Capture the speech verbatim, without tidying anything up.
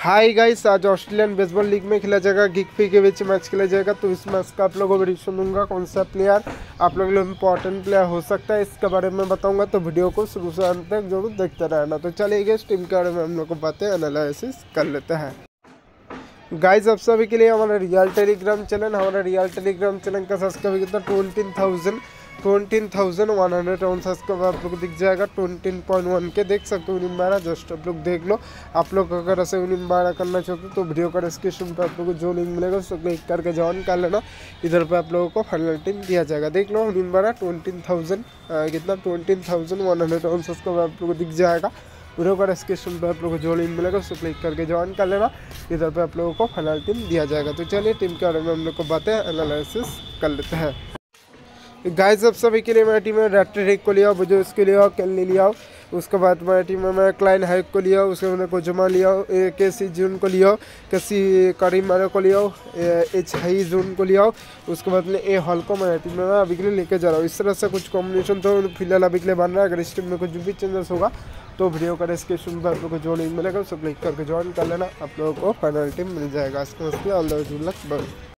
हाय guys, आज Australian baseball league में खेला जाएगा। गिगफी के बीच मैच खेला जाएगा, तो इस मैच का आप लोगों को प्रेडिक्शन दूंगा। कौन सा प्लेयर आप लोगों के लिए इंपॉर्टेंट प्लेयर हो सकता है, इसके बारे में बताऊंगा। तो वीडियो को शुरू से अंत तक जरूर देखते रहना। तो चलिए गाइस, टीम के बारे में हम लोग को बातें एनालिसिस कर लेते हैं। गाइस, आप सभी के लिए हमारा रियल टेलीग्राम चैनल हमारा रियल टेलीग्राम चैनल का सब्सक्राइब कितना twenty thousand twenty thousand one hundred on subscribe आप लोग को दिख जाएगा। ट्वेंटीन पॉइंट वन के देख सकते हो विनिंग बारह। जस्ट आप लोग देख लो। आप लोग अगर ऐसे विनिंग बारह करना चाहते हो तो वीडियो का डिस्क्रिप्शन पर आप लोग को जो लिंक मिलेगा उसको क्लिक करके ज्वाइन कर लेना। इधर पे आप लोगों को फाइनल टीम दिया जाएगा। देख लो विनिंग बारह ट्वेंटीन थाउजेंड कितना twenty thousand one hundred on subscribe आप लोग को दिख जाएगा। वीडियो का डिस्क्रिप्शन पर आप लोगों को जो लिंक मिलेगा उसको क्लिक करके ज्वाइन कर लेना। इधर पे आप लोगों को फाइनल टीम दिया जाएगा। तो चलिए टीम के बारे में हम लोग को बातें एनालिसिस कर लेते हैं। गाइस, अब सभी के लिए मेरी टीम में रेट्रिक को लिया, बुजो उसके लिए केली लिया। उसके बाद मेरी टीम में मैं क्लाइन हाइक को लिया, उसके बाद को जमा लिया, के सी जून को लिया, के सी करीम मारे को लिया, एच हाई जून को लिया। उसके बाद में ए हॉल को मेरी टीम में मैं अभी के लिए लेके जा रहा हूँ। इस तरह से कुछ कॉम्बिनेशन तो फिलहाल अभी के लिए बन रहा है। अगर इस टीम में कुछ भी चेंजेस होगा तो वीडियो का डिस्क्रिप्शन पर आप लोग को जो लिंक मिलेगा उसको क्लिक करके ज्वाइन कर लेना। आप लोगों को फाइनल टीम मिल जाएगा। इसके all the best, good luck.